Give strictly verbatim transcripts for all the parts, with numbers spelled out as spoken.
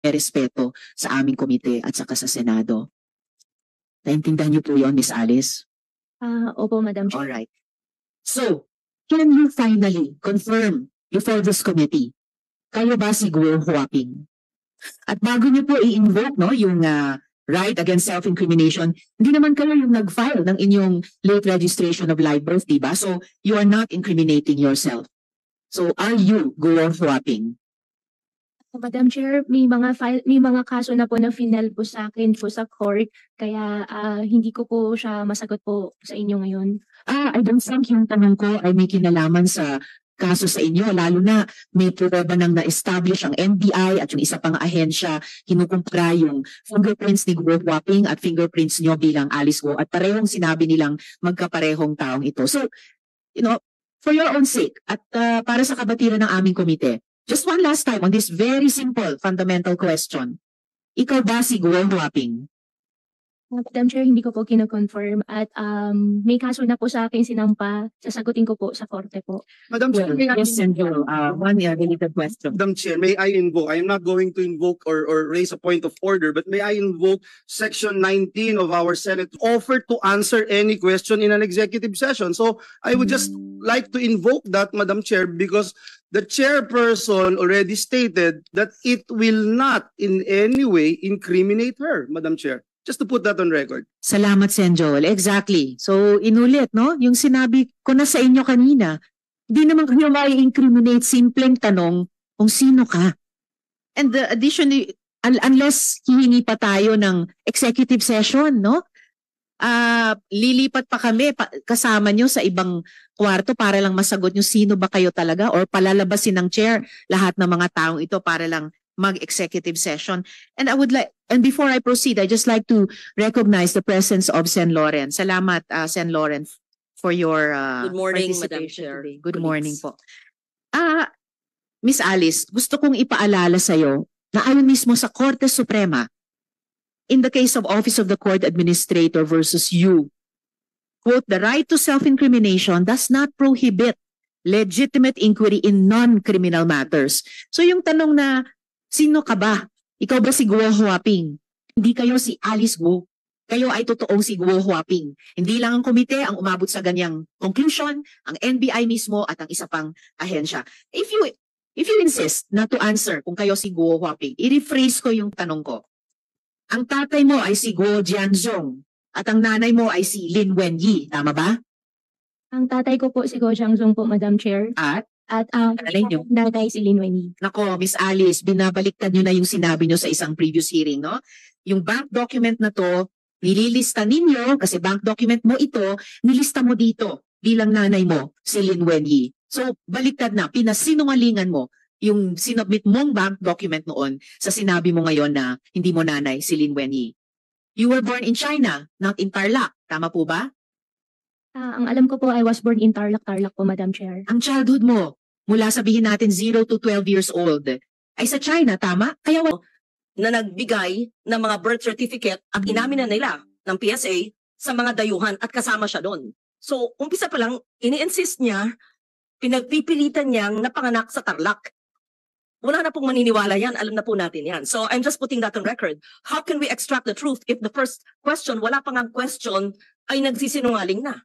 respeto sa aming komite at saka sa Senado. Naintindihan niyo po yun, Miss Alice? Ah, opo, Madam Chair. Alright. So, can you finally confirm before this committee, kayo ba si Guo Huaping? At bago niyo po i-invoke no, yung uh, right against self-incrimination, hindi naman kayo yung nag-file ng inyong late registration of live birth, diba? So, you are not incriminating yourself. So, are you Guo Huaping? Madam Chair, may mga file, may mga kaso na po na final po sa akin po sa court, kaya ah, hindi ko po siya masagot po sa inyo ngayon. Ah, I don't think yung tanong ko ay may kinalaman sa kaso sa inyo, lalo na may prueba nang na-establish ang N B I at yung isa pang ahensya, kinukumpara yung fingerprints ni Guo Huaping at fingerprints nyo bilang Alice Guo at parehong sinabi nilang magkaparehong taong ito. So, you know, for your own sake at uh, para sa kabatiran ng aming komite, just one last time on this very simple fundamental question. Ikaw ba si Guo Huaping? Madam Chair, hindi ko po kino-confirm at um, may kaso na po sa akin sinampa, sasagutin ko po sa korte po. Madam Chair, may I, Yes, Senator. Uh, one uh, related question. Madam Chair, may I invoke, I am not going to invoke or, or raise a point of order, but may I invoke Section nineteen of our Senate, offer to answer any question in an executive session. So I would just like to invoke that, Madam Chair, because the chairperson already stated that it will not in any way incriminate her, Madam Chair. Just to put that on record. Salamat, Sen Joel. Exactly. So, inulit, no? Yung sinabi ko na sa inyo kanina, hindi naman kayo mai-incriminate, simpleng tanong kung sino ka. And the additionally, un unless hihingi pa tayo ng executive session, no? Uh, lilipat pa kami pa, kasama nyo sa ibang kwarto para lang masagot nyo sino ba kayo talaga or palalabasin ng chair lahat ng mga taong ito para lang mag-executive session. And I would like, and before I proceed, I just like to recognize the presence of Sen Loren. Salamat, uh, Sen Loren, for your uh, Good morning, Madam participation Chair. today. Good Colleagues. morning po. Ah, uh, Miss Alice, gusto kong ipaalala sa iyo na ayon mismo sa Korte Suprema, in the case of Office of the Court Administrator versus you, quote, the right to self-incrimination does not prohibit legitimate inquiry in non-criminal matters. So yung tanong na, sino ka ba? Ikaw ba si Guo Huaping? Hindi kayo si Alice Guo. Kayo ay totoong si Guo Huaping. Hindi lang ang komite ang umabot sa ganyang conclusion, ang N B I mismo at ang isa pang ahensya. If you if you insist na to answer kung kayo si Guo Huaping, i-rephrase ko yung tanong ko. Ang tatay mo ay si Guo Jianzhong at ang nanay mo ay si Lin Wenyi. Tama ba? Ang tatay ko po si Guo Jianzhong po, Madam Chair. At? At ang um, nanay si Lin Wenyi. Nako, Miss Alice, binabaliktad nyo na yung sinabi nyo sa isang previous hearing, no? Yung bank document na to, nililista ninyo, kasi bank document mo ito, nilista mo dito bilang nanay mo, si Lin Wenyi. So, baliktad na, pinasinungalingan mo yung sinubmit mong bank document noon sa sinabi mo ngayon na hindi mo nanay si Lin Wenyi. You were born in China, not in Tarlac. Tama po ba? Uh, ang alam ko po, I was born in Tarlac, Tarlac po, Madam Chair. Ang childhood mo, mula sabihin natin zero to twelve years old, ay sa China, tama? Kaya na nagbigay ng mga birth certificate at inamin na nila ng P S A sa mga dayuhan at kasama siya doon. So, umpisa pa lang, ini-insist niya, pinagpipilitan niyang napanganak sa Tarlac. Wala na pong maniniwala yan, alam na po natin yan. So, I'm just putting that on record. How can we extract the truth if the first question, wala pang ang question, ay nagsisinungaling na?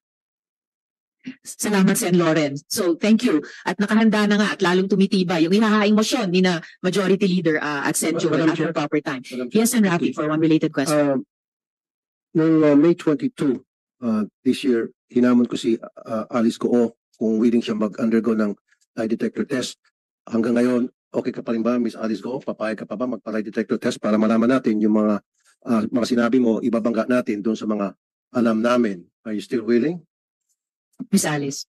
Salamat, Sen Loren. So, thank you. At nakahanda na nga at lalong tumitibay yung ihahaing motion ni na Majority Leader uh, at Sen Joel at the proper time. Yes, and Rafi, for one related question. Uh, noong uh, May twenty-two uh, this year, hinamon ko si uh, Alice Guo kung willing siya mag-undergo ng lie detector test. Hanggang ngayon, okay ka pa rin ba, Miss Alice Guo? Papayag ka pa ba mag-lie detector test para malaman natin yung mga uh, mga sinabi mo, ibabangga natin doon sa mga alam namin. Are you still willing? Miss Alice.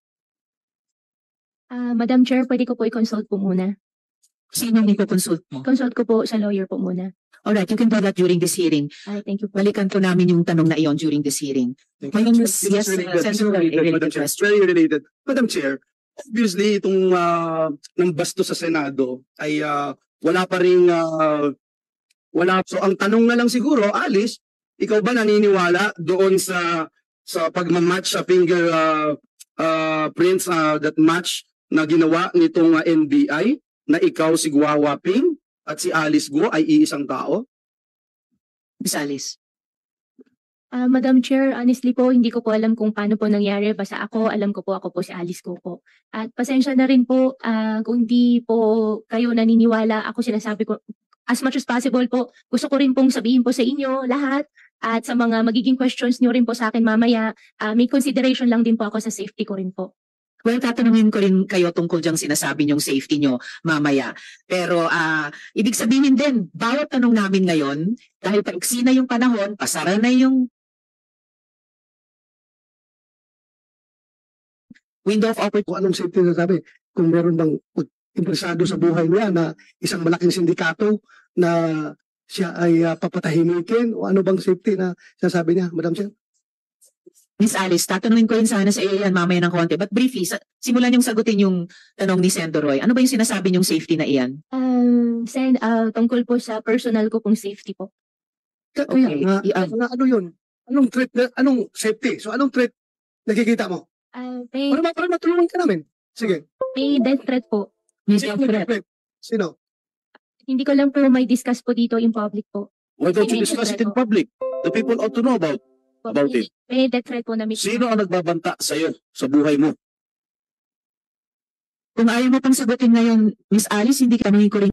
Uh, Madam Chair, pwede ko po i-consult po muna. Sino ang i-consult mo? Consult ko po sa lawyer po muna. Alright, you can do that during this hearing. Ay, thank you po. Balikan po namin yung tanong na iyon during this hearing. Ngayon, Yes, yes, related, Senator, related, a related Madam Chair. question. Very related. Madam Chair, obviously itong uh, ng basto sa Senado ay uh, wala pa ring uh, wala. So ang tanong na lang siguro, Alice, ikaw ba naniniwala doon sa sa pagmamatch sa finger uh, uh, prints uh, that match na ginawa nitong uh, N B I na ikaw si Guo Huaping at si Alice Guo ay iisang tao? Miss Alice. Ah, Madam Chair, honestly po, hindi ko po alam kung paano po nangyari. Basta ako, alam ko po, ako po si Alice ko po. At pasensya na rin po, ah, kung di po kayo naniniwala, ako sinasabi ko, as much as possible po, gusto ko rin pong sabihin po sa inyo lahat. At sa mga magiging questions nyo rin po sa akin mamaya, ah, may consideration lang din po ako sa safety ko rin po. Well, tatanungin ko rin kayo tungkol diyang sinasabi niyong safety niyo mamaya. Pero ah ibig sabihin din, bawat tanong namin ngayon, dahil paiksi na yung panahon, pasara na yung window of opportunity. Kung anong safety na sabi, kung meron bang interesado sa buhay niya na isang malaking sindikato na siya ay uh, papatahimikin o ano bang safety na sinasabi niya, Madam Chair? Miss Alice, tatanungin ko rin sana sa iyo yan mamaya ng konti. But briefly, sa, simulan yung sagutin yung tanong ni Senator Roy. Ano ba yung sinasabi niyong safety na iyan? Um, Sen, ah, tungkol po sa personal ko pong safety po. Kaya Okay. nga, I- nga, ano yun? Anong threat, na, anong safety? So anong threat nakikita mo? Ah, may, Para, ma- para matulungan ka namin. Sige. may death threat po. May Sino death threat. threat? Sino? Hindi ko lang po may discuss po dito in public po. Why don't you May discuss it in death threat public? The people ought to know about po. About may, it. may death threat po na may sino ang nagbabanta sa iyo sa buhay mo. Kung ayaw mo pang sagutin ngayon, Miss Alice, hindi tanungin ko rin.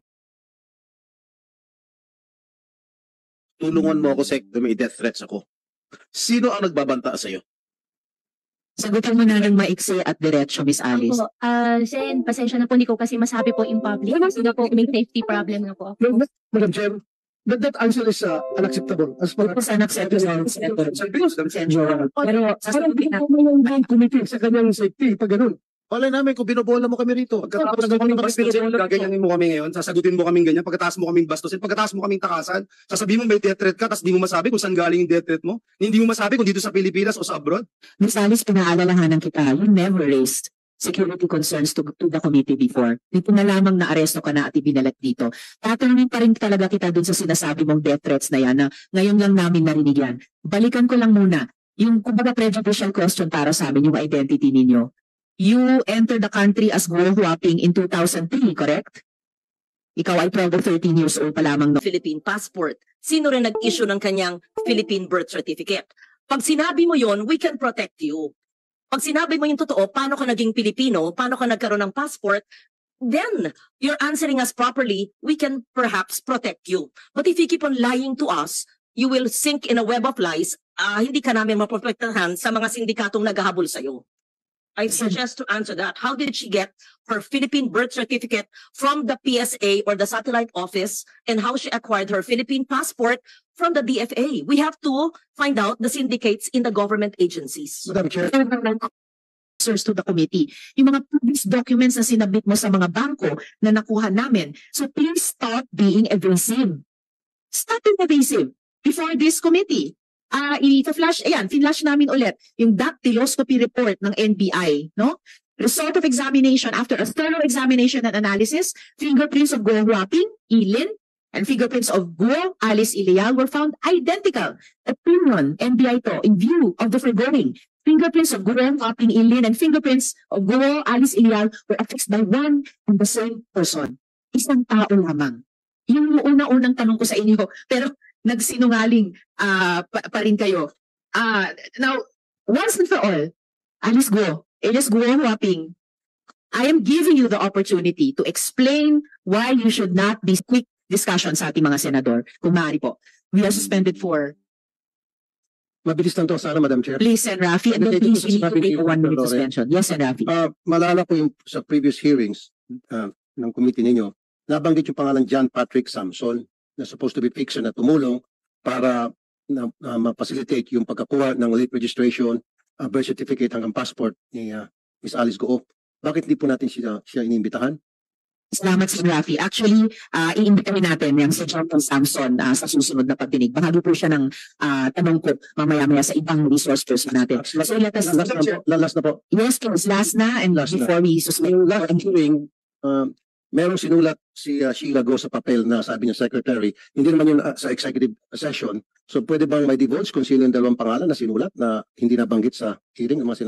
Tulungan mo ako, Sec, na may death threats ako. Sino ang nagbabanta sa iyo? Sagutin mo na ng maiksi at diretso, Miss Alice. po. Ah, Sen, pasensya na po, hindi ko kasi masabi po in public. Kasi na po may safety problem na po ako. No, no, Madam Chair, that, that answer is uh, unacceptable. As far Ito sa unacceptable, Senator. Pero Parang sasagutin na. yung committee sa kanyang safety, pag ganun. Wala namin kung binobola mo kami rito. Pagkatapos mo kaming bastusin, gaganyanin mo kami ngayon, sasagutin mo kaming ganyan, pagkatapos mo kaming bastusin, pagkatapos mo kaming takasan, sasabihin mo may death threat ka, tapos di mo masabi kung saan galing yung death threat mo, hindi mo masabi kung dito sa Pilipinas o sa abroad. Miss Alice, pinaalalahanan kita, you never raised security concerns to, to the committee before. Dito na lamang na aresto ka na at ibinalat dito. Tatanungin pa rin talaga kita dun sa sinasabi mong death threats na yan na ngayon lang namin narinig yan. Balikan ko lang muna yung kumbaga prejudicial question para sa amin, yung identity ninyo. You entered the country as Guo Huaping in two thousand three, correct? Ikaw ay twelve or thirteen years old pa lamang. No? Philippine passport. Sino rin nag-issue ng kanyang Philippine birth certificate? Pag sinabi mo yon, we can protect you. Pag sinabi mo yung totoo, paano ka naging Pilipino, paano ka nagkaroon ng passport, then you're answering us properly, we can perhaps protect you. But if you keep on lying to us, you will sink in a web of lies. Ah, hindi ka namin maprotektahan sa mga sindikatong naghahabol sa'yo. I suggest to answer that. How did she get her Philippine birth certificate from the P S A or the satellite office, and how she acquired her Philippine passport from the D F A? We have to find out the syndicates in the government agencies. Madam Chair, Answers to the committee. Yung mga previous documents na sinabit mo sa mga bangko na nakuha namin. So please stop being evasive. Stop being evasive before this committee. Ah, i-flash, ayan, flash namin ulit yung dactyloscopy report ng N B I, no? Result of examination after a thorough examination and analysis, fingerprints of Guo Huaping, Ilin, and fingerprints of Guo Alice Ilial were found identical. Opinion, N B I to, in view of the foregoing, fingerprints of Guo Huaping, Ilin, and fingerprints of Guo Alice Ilial were affixed by one and the same person. Isang tao lamang. Yung una-unang tanong ko sa inyo, pero nagsinungaling ah pa, pa rin kayo. Ah, now, once and for all, Alice Guo, Alice Guo Huaping, I am giving you the opportunity to explain why you should not be quick discussion sa ating mga senador. Kung maaari po. We are suspended for, Mabilis lang to sana, Madam Chair. please, Sen. Rafi, and then Related please, to you need to sinabi take ni a one-minute Lore. suspension. Yes, Sen. Rafi. Ah, malala ko yung sa previous hearings ah, ng committee ninyo, nabanggit yung pangalan John Patrick Samson na supposed to be fixer na tumulong para na, na ma-facilitate yung pagkakuha ng late registration, ah, birth certificate hanggang passport ni ah, Miss Alice Guo. Bakit hindi po natin siya, siya inimbitahan? Salamat, Sen. Rafi. Actually, uh, iimbitahin natin yung si Jonathan Samson ah, sa susunod na pagdinig. Bahagi po siya ng ah, tanong ko mamaya-maya sa ibang resource person natin. So let us, Last na po. Last na po. yes, please, last na and Last na. before we suspend. Yung last hearing, um, merong sinulat si uh, Sheila Go sa papel na sabi niya secretary, hindi naman yun uh, sa executive session. So pwede bang may divulge kung sino yung dalawang pangalan na sinulat na hindi nabanggit sa hearing ng mga senador?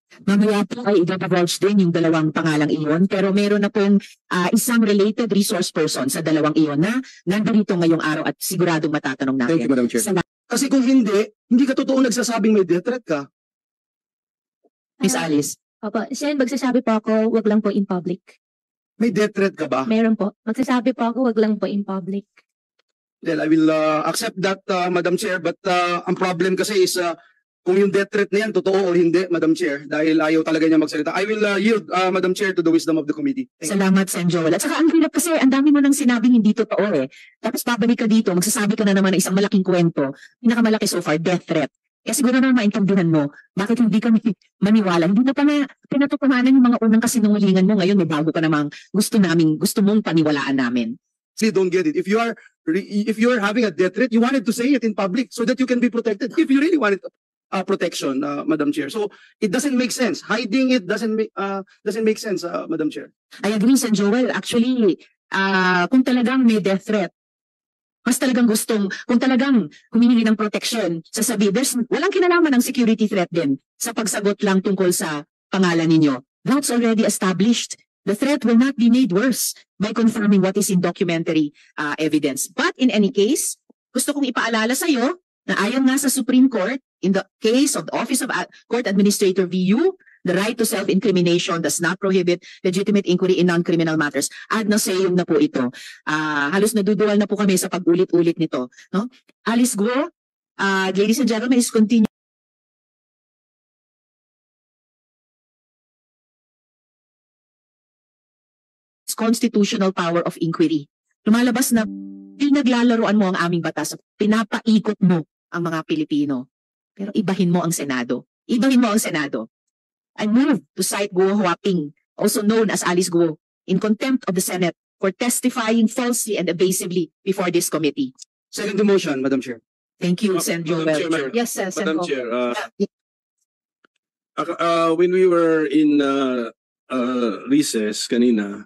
Mamaya po ay i-divulge din yung dalawang pangalang iyon, pero meron na pong ah, isang related resource person sa dalawang iyon na nandito ngayong araw at siguradong matatanong natin. Thank you, Madam Chair. Salamat, Kasi kung hindi, hindi ka totoo nagsasabing may death threat ka. Miss Ah, Alice. Opo, Sen, magsasabi po ako, wag lang po in public. May death threat ka ba? Meron po. Magsasabi po ako, wag lang po in public. Well, I will uh, accept that, uh, Madam Chair, but uh, ang problem kasi is uh, kung yung death threat na yan, totoo o hindi, Madam Chair, dahil ayaw talaga niya magsalita. I will uh, yield, uh, Madam Chair, to the wisdom of the committee. Thank you. Salamat, Sen Joel. At saka ang hirap kasi, ang dami mo nang sinabing hindi totoo eh. Tapos babalik ka dito, magsasabi ka na naman ng isang malaking kwento. Pinakamalaki so far, death threat. Kaya siguro naman maintindihan mo, bakit hindi kami maniwala. Hindi na pa na pinatutuhanan yung mga unang kasinungalingan mo. Ngayon may bago ka namang gusto namin, gusto mong paniwalaan namin. Please don't get it. If you are re- if you are having a death threat, you wanted to say it in public so that you can be protected. If you really wanted uh, protection, uh, Madam Chair. So it doesn't make sense. Hiding it doesn't make uh, doesn't make sense, uh, Madam Chair. I agree, Sen Joel. Actually, ah kung talagang may death threat, mas talagang gustong, kung talagang humihingi ng protection, sasabi, there's walang kinalaman ng security threat din sa pagsagot lang tungkol sa pangalan ninyo. That's already established. The threat will not be made worse by confirming what is in documentary uh, evidence. But in any case, gusto kong ipaalala sa iyo na ayon nga sa Supreme Court, in the case of the Office of Ad- Court Administrator V U, the right to self-incrimination does not prohibit legitimate inquiry in non-criminal matters. Ad nauseam na po ito. Ah, halos naduduwal na po kami sa pag-ulit-ulit nito. No? Alice Guo, uh, ladies and gentlemen, is continue. Constitutional power of inquiry. Lumalabas na pinaglalaroan mo ang aming batas, pinapaikot mo ang mga Pilipino. Pero ibahin mo ang Senado. Ibahin mo ang Senado. I move to cite Guo Huaping, also known as Alice Guo, in contempt of the Senate for testifying falsely and evasively before this committee. Second the motion, Madam Chair. Thank you, Ma- Sen Madam Joel. Chairman. Yes, sir, Sen Madam Go. Chair, uh, ak- uh, when we were in uh, uh, recess kanina,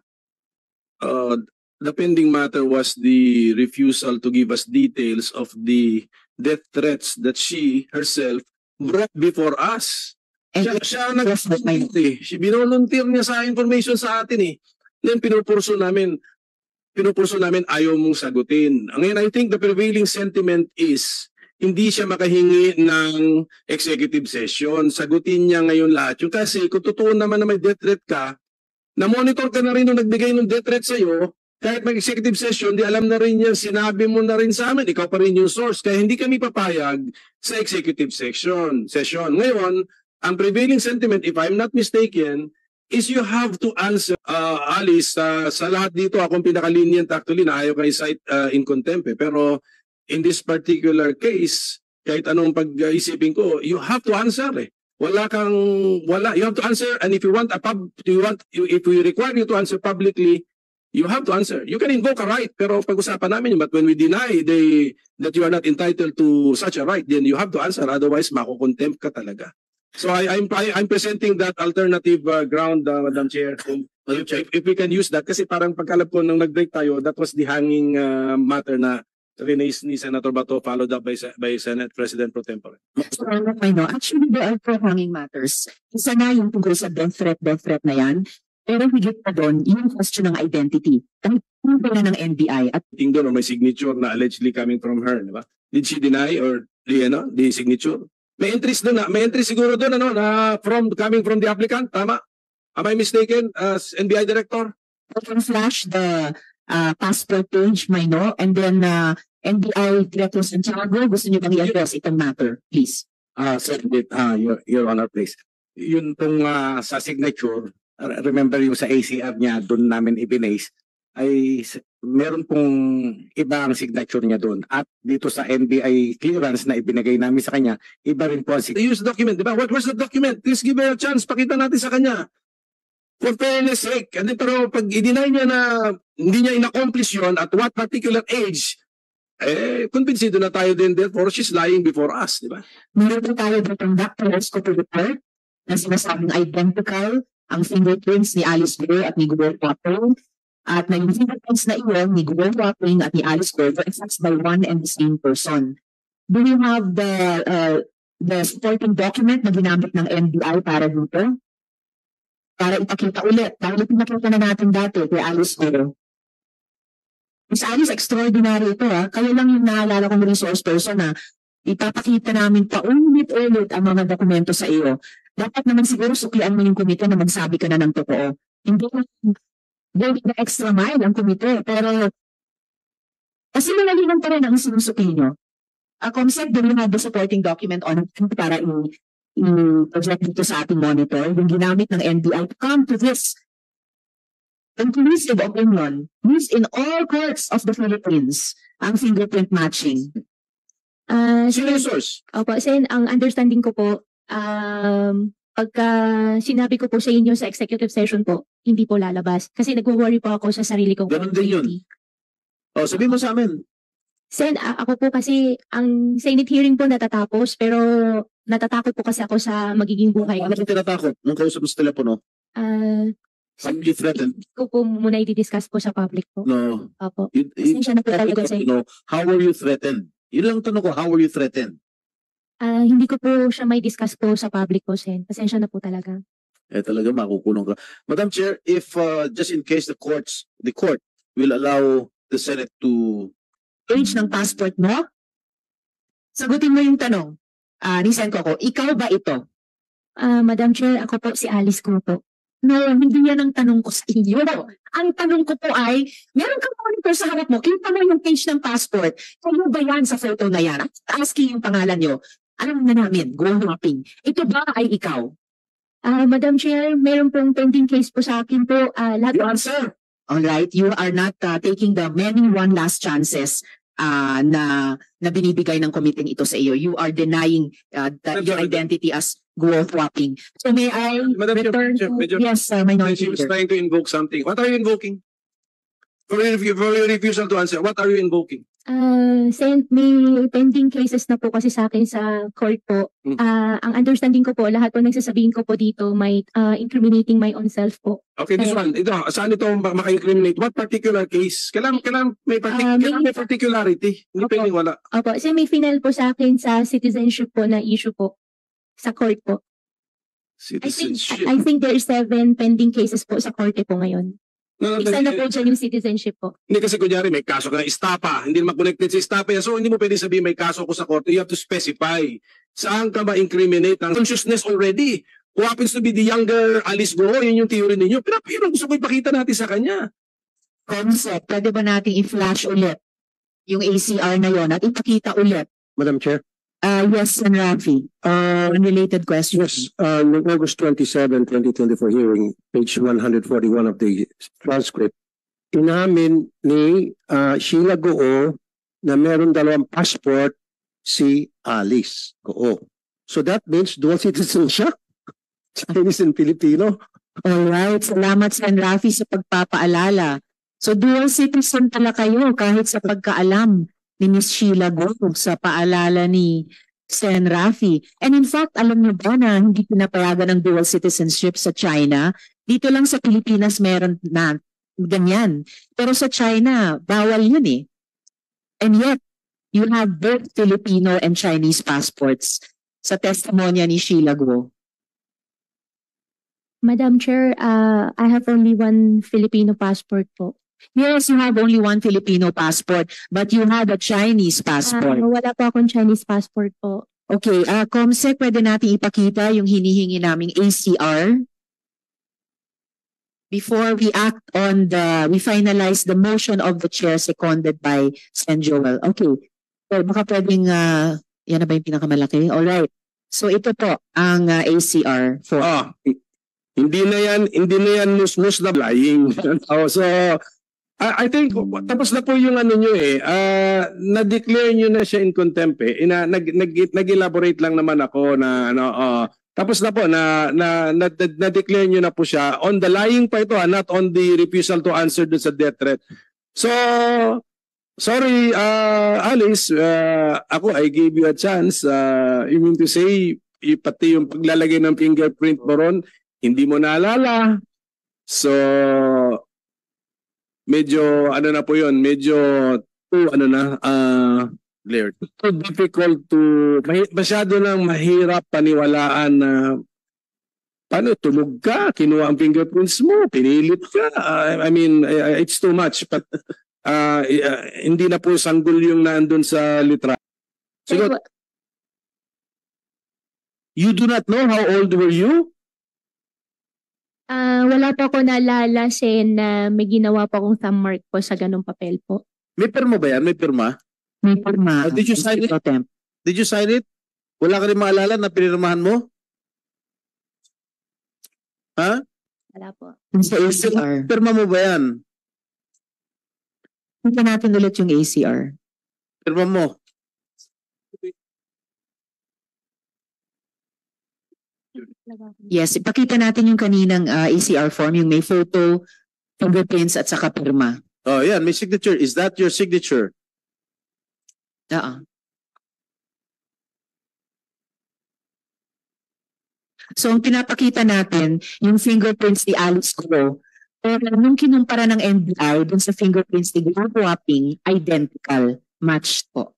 uh, the pending matter was the refusal to give us details of the death threats that she herself brought before us. And Siya, siya yes, but my- nag- eh. Siya binolunteer niya sa information sa atin eh. Then pinupurso namin, pinupurso namin ayaw mong sagutin. Ngayon, I think the prevailing sentiment is hindi siya makahingi ng executive session. Sagutin niya ngayon lahat. Yung kasi kung totoo naman na may death threat ka, na-monitor ka na rin nung nagbigay ng death threat sa'yo, kahit mag-executive session, di alam na rin yan, sinabi mo na rin sa amin, ikaw pa rin yung source. Kaya hindi kami papayag sa executive section. session. Ngayon, ang prevailing sentiment, if I'm not mistaken, is you have to answer, uh, Alice, uh, sa lahat dito, akong pinaka-lenient actually na ayaw kayo cite uh, in contempt. Eh. Pero in this particular case, kahit anong pag-isipin ko, you have to answer eh. Wala kang, wala, you have to answer, and if you want a pub, you want, if we require you to answer publicly, you have to answer. You can invoke a right, pero pag-usapan namin yun, but when we deny they, that you are not entitled to such a right, then you have to answer, otherwise mako-contempt ka talaga. So I, I'm, I, I'm presenting that alternative uh, ground, uh, Madam Chair. If, if, if we can use that, kasi parang pagkalap ko nung nag-break tayo, that was the hanging uh, matter na release ni Senator Bato, followed up by, by Senate President Pro Tempore. Salamat, I know. Actually, there are two hanging matters. Isa na yung tungkol sa death threat, death threat na yan. Pero higit pa doon, yung question ng identity. Kahit yung na ng N B I at Ting doon, or may signature na allegedly coming from her, di ba? Did she deny or the, ano, the signature? May entries doon na, may entry siguro doon ano, na from, coming from the applicant, tama? Am I mistaken as N B I Director? I can flash the uh, passport page, may no? And then uh, N B I Director Santiago, gusto niyo bang i-address itong matter, please? Ah, sir, uh, your, your Honor, please. Yun pong ah, sa signature, r- remember yung sa A C R niya, doon namin ibinase, ay s- meron pong ibang signature niya doon. At dito sa N B I clearance na ibinigay namin sa kanya, iba rin po ang signature. Use the document, di ba? What, where's the document? Please give her a chance, pakita natin sa kanya. For fairness sake. And then, pero pag i-deny niya na hindi niya in-accomplish yun at what particular age, eh, kumbinsido na tayo din, therefore she's lying before us, di ba? Meron po tayo ditong doctor's copy report na sinasabing identical ang fingerprints ni Alice Guo at ni Guo Huaping. At na yung fingerprints na iyon ni Guo Huaping at ni Alice Guo were effects by one and the same person. Do you have the uh, the supporting document na ginamit ng N B I para dito? Para ipakita ulit. Dahil pinakita na natin dati kay Alice Oro. Miss Alice, extraordinary ito ha. Kayo lang yung naalala kong resource person na ipapakita namin pa ulit-ulit ang mga dokumento sa iyo. Dapat naman siguro suklian mo yung komite na magsabi ka na ng totoo. Hindi na going the extra mile ang komite. Pero kasi malalinan pa rin ang sinusukli nyo. A Comsec, do you have the supporting document on para i- i-project dito sa ating monitor? Yung ginamit ng N B I to come to this conclusive opinion used in all courts of the Philippines ang fingerprint matching. Ah, Sino yung source? Opo, Sen, ang understanding ko po, um, pagka sinabi ko po sa inyo sa executive session po, hindi po lalabas. Kasi nag-worry po ako sa sarili kong Ganun din yun. O, sabihin mo sa amin. Sen, a- ako po kasi, ang Senate hearing po natatapos, pero natatakot po kasi ako sa magiging buhay. Ano kung tinatakot nung kausap mo sa telepono? Ah, How you threaten? ko po muna i-discuss po sa public po. No. Opo. You, you, Pasensya na po talaga, Sen. no. How were you threatened? Yun lang tanong ko, how were you threatened? Ah, hindi ko po siya may discuss po sa public po, Sen. Pasensya na po talaga. Eh talaga makukulong ka. Madam Chair, if uh, just in case the courts, the court will allow the Senate to Age ng passport mo? Sagutin mo yung tanong. Ah, ni Sen Coco, ikaw ba ito? Ah, Madam Chair, ako po si Alice ko po. No, hindi yan ang tanong ko sa inyo. Ang tanong ko po ay, meron kang monitor sa harap mo, kita mo yung page ng passport. Kayo ba yan sa photo na yan? At asking yung pangalan nyo. Alam na namin, go mapping. Ito ba ay ikaw? Ah, Madam Chair, meron pong pending case po sa akin po. Ah, lahat You answer. Alright, you are not uh, taking the many one last chances uh, na, na binibigay ng committee ito sa iyo. You are denying uh, the, Madam your Chair, identity as Guo Huaping. So may I Madam Chair, return Chair, to... Major- Yes, uh, Minority she was Leader. trying to invoke something. What are you invoking? For your, refu- for your refusal to answer, what are you invoking? Ah, Sen, may pending cases na po kasi sa akin sa court po. Hmm. Ah, ang understanding ko po, lahat po nagsasabihin ko po dito may ah, incriminating my own self po. Okay, this Okay. one, ito, saan ito ma- maka-incriminate? What particular case? Kailangan, kailangan may, partic- Ah, may- kailangan may particularity. Hindi Opo. pwedeng wala. Opo, Sen, may final po sa akin sa citizenship po na issue po sa court po. I think, Citizenship. I think there is seven pending cases po sa korte po ngayon. No, no, Isa na hindi- po dyan yung citizenship po. Hindi kasi kunyari may kaso ka ng istapa, hindi naman connected sa istapa yan. So hindi mo pwede sabihin may kaso ko sa korte. You have to specify. Saan ka ba incriminate ng consciousness already? Who happens to be the younger Alice Go, yun yung theory ninyo. Pero yun ang gusto ko ipakita natin sa kanya. Concept, pwede ba nating i-flash ulit yung A C R na yon at ipakita ulit? Madam Chair. Uh, yes, Sen Rafi. Uh, unrelated question. Yes, uh, noong August twenty-seventh, twenty twenty-four hearing, page one forty-one of the transcript, inamin ni uh, Sheila Goo na meron dalawang passport si Alice Goo. So that means dual citizen siya? Chinese and Filipino? Alright, salamat Sen Rafi sa pagpapaalala. So dual citizen pala kayo kahit sa pagkaalam ni Miss Sheila Go sa paalala ni Sen Rafi. And in fact, alam niyo ba na hindi pinapayagan ng dual citizenship sa China? Dito lang sa Pilipinas meron na ganyan. Pero sa China, bawal yun eh. And yet, you have both Filipino and Chinese passports sa testimonya ni Sheila Go. Madam Chair, ah, I have only one Filipino passport po. Yes, you have only one Filipino passport, but you have a Chinese Ah, passport. wala po akong Chinese passport po. Okay, uh, Comsec, pwede natin ipakita yung hinihingi naming A C R before we act on the, we finalize the motion of the chair seconded by Sen Joel. Okay, so baka pwedeng, uh, yan na ba yung pinakamalaki? Alright, so ito po ang uh, A C R for... Ah, hindi na yan, hindi na yan nus-nus na lying. Oh, so, I, I think, tapos na po yung ano nyo eh, ah, na-declare nyo na siya in contempt eh. Ina, nag, nag, nag-elaborate lang naman ako na, ano, ah, tapos na po, na, na, na, na-declare nyo na po siya on the lying pa ito, ah, not on the refusal to answer dun sa death threat. So, sorry, uh, Alice, uh, ako, I gave you a chance. Uh, you mean to say, y- pati yung paglalagay ng fingerprint mo ron, hindi mo naalala. So, medyo, ano na po yun, medyo, oh, ano na, uh, Blair. So difficult to, mahi- masyado nang mahirap paniwalaan na paano, tulog ka, kinuha ang fingerprints mo, pinilit ka. Uh, I mean, uh, it's too much. But uh, uh, hindi na po sanggol yung nandun sa litra. Siguro, Pero, you do not know how old were you? ah, wala po ako naalala, Sen, na may ginawa po akong thumb mark po sa ganung papel po. May pirma ba yan? May pirma? May pirma. Oh, did you sign it? Pro Temp. Did you sign it? Wala ka rin maalala na pinirmahan mo? Ha? Wala po. Yung sa A C R. Pirma mo ba yan? Punta natin ulit yung A C R. Pirma mo. Yes, ipakita natin yung kaninang ah, A C R form, yung may photo, fingerprints at saka pirma. Oh, yan. May signature. Is that your signature? Oo. So, ang pinapakita natin, yung fingerprints ni Alice Go, pero nung kinumpara ng N B I dun sa fingerprints ni Gustavo Waping, identical, matched po.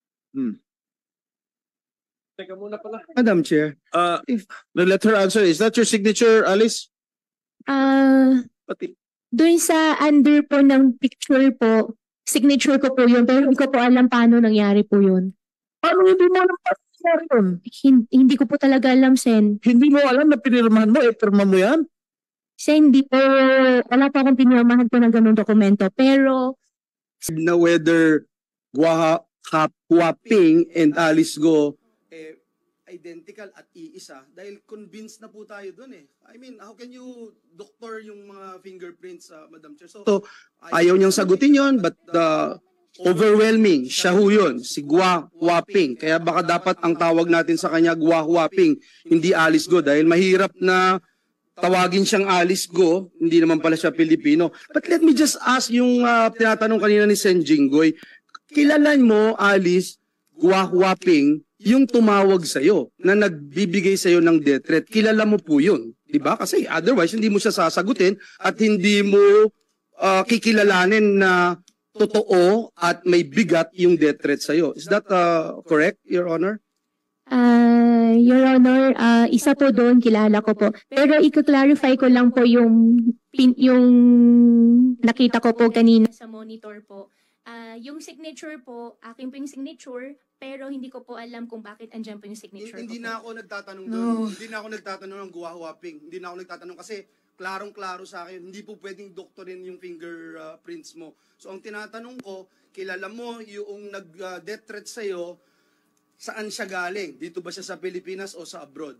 Teka muna pala. Madam Chair, Uh, no, let her answer. Is that your signature, Alice? Ah, Pati. doon sa under po ng picture po, signature ko po yun, pero hindi ko po alam paano nangyari po yun. Paano hindi mo alam paano nangyari yun? Hin- hindi ko po talaga alam, Sen. Hindi mo alam na pinirmahan mo, eh, pirma mo yan? Sen, hindi po, wala pa akong pinirmahan po ng ganung dokumento. Pero, na whether Gua Waping and Alice Go eh, identical at iisa dahil convinced na po tayo dun eh. I mean, how can you doctor yung mga fingerprints, uh, Madam Chair? So, ayaw niyang sagutin yon, but uh, overwhelming, siya ho yun, si Gua Waping. Kaya baka dapat ang tawag natin sa kanya Gua Waping, hindi Alice Go dahil mahirap na tawagin siyang Alice Go, hindi naman pala siya Pilipino. But let me just ask yung uh, tinatanong kanina ni Sen Jinggoy, kilalan mo, Alice, Gua Waping, yung tumawag sa'yo, na nagbibigay sa'yo ng death threat, kilala mo po yun. Diba? Kasi otherwise, hindi mo siya sasagutin at hindi mo uh, kikilalanin na totoo at may bigat yung death threat sa'yo. Is that uh, correct, Your Honor? ah, Your Honor, ah, isa po doon, kilala ko po. Pero i-clarify ko lang po yung, pin, yung nakita ko po kanina sa monitor po. Ah, yung signature po, akin po yung signature, pero hindi ko po alam kung bakit andyan po yung signature Hindi ko na po. ako nagtatanong No. doon. Hindi na ako nagtatanong ng Gua Waping. Hindi na ako nagtatanong kasi klarong-klaro sa akin, hindi po pwedeng doktorin yung fingerprints mo. So ang tinatanong ko, kilala mo yung nag-death threat sa'yo, saan siya galing? Dito ba siya sa Pilipinas o sa abroad?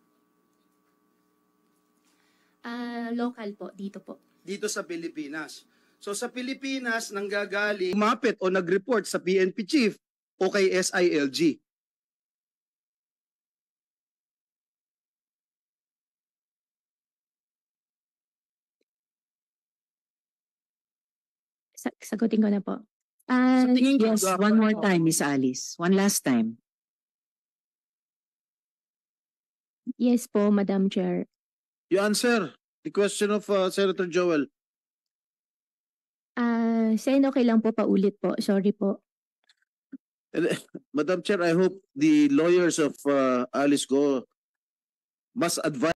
Ah, local po, dito po. Dito sa Pilipinas. So sa Pilipinas, nanggagaling, umapit o nag-report sa P N P chief o kay S I L G. Sa- sagutin ko na po. Ah, Sa tingin ko, Yes, dapat- one more time, Miss Alice. One last time. yes po, Madam Chair. You answer the question of uh, Senator Joel. Ah, Sen, okay lang po, paulit po. Sorry po. Madam Chair, I hope the lawyers of uh, Alice Go must advise